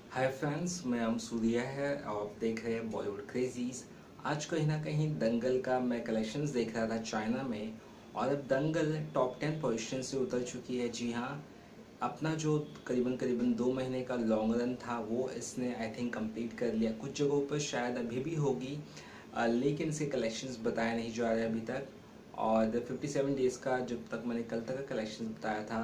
Hi friends, मैं हम सूर्या है और आप देख रहे हैं बॉलीवुड क्रेजीज। आज कहीं ना कहीं दंगल का मैं कलेक्शंस देख रहा था चाइना में, और अब दंगल टॉप 10 पोजीशन से उतर चुकी है। जी हाँ, अपना जो करीबन करीबन 2 महीने का लॉन्ग रन था वो इसने आई थिंक कंप्लीट कर लिया। कुछ जगहों पर शायद अभी भी होगी, लेकिन इसके कलेक्शंस बताए नहीं जा रहे अभी तक। और 57 डेज़ का जब तक मैंने कल तक का कलेक्शन बताया था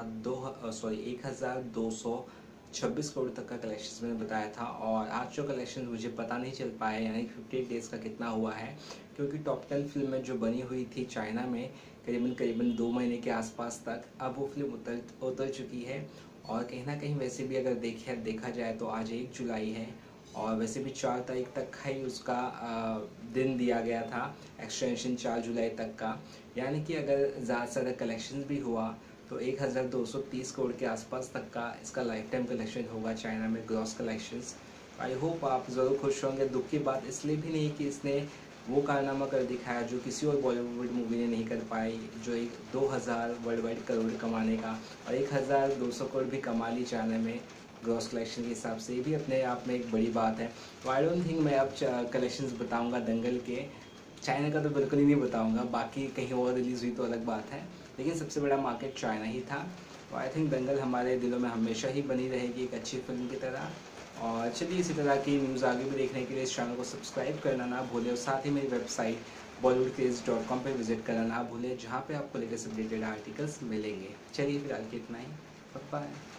1226 करोड़ तक का कलेक्शन मैंने बताया था। और आज जो कलेक्शन मुझे पता नहीं चल पाया, यानी 58 डेज़ का कितना हुआ है, क्योंकि टॉप 10 फिल्में जो बनी हुई थी चाइना में करीबन करीबन 2 महीने के आसपास तक, अब वो फिल्म उतर चुकी है। और कहीं ना कहीं वैसे भी अगर देखा जाए तो आज 1 जुलाई है, और वैसे भी 4 तारीख तक ही उसका दिन दिया गया था, एक्सटेंशन 4 जुलाई तक का। यानी कि अगर ज़्यादा से ज़्यादा कलेक्शन भी हुआ तो 1230 करोड़ के आसपास तक का इसका लाइफ टाइम कलेक्शन होगा चाइना में, ग्रॉस कलेक्शंस। आई होप आप ज़रूर खुश होंगे। दुख की बात इसलिए भी नहीं कि इसने वो कारनामा कर दिखाया जो किसी और बॉलीवुड मूवी ने नहीं कर पाई, जो एक 2000 वर्ल्ड वाइड करोड़ कमाने का, और 1200 करोड़ भी कमा ली चाइना में ग्रॉस कलेक्शन के हिसाब से। ये भी अपने आप में एक बड़ी बात है। तो आई डोंट थिंक मैं अब कलेक्शंस बताऊंगा दंगल के। चाइना का तो बिल्कुल ही नहीं बताऊंगा, बाकी कहीं और रिलीज़ हुई तो अलग बात है, लेकिन सबसे बड़ा मार्केट चाइना ही था। तो आई थिंक दंगल हमारे दिलों में हमेशा ही बनी रहेगी एक अच्छी फिल्म की तरह। और चलिए, इसी तरह की न्यूज़ आगे भी देखने के लिए इस चैनल को सब्सक्राइब करना ना भूलें, और साथ ही मेरी वेबसाइट bollywoodcraze.com पर विजिट करना ना भूलें, जहाँ पे आपको लेटेस्ट अपडेटेड आर्टिकल्स मिलेंगे। चलिए फिलहाल के इतना ही, बाय बाय।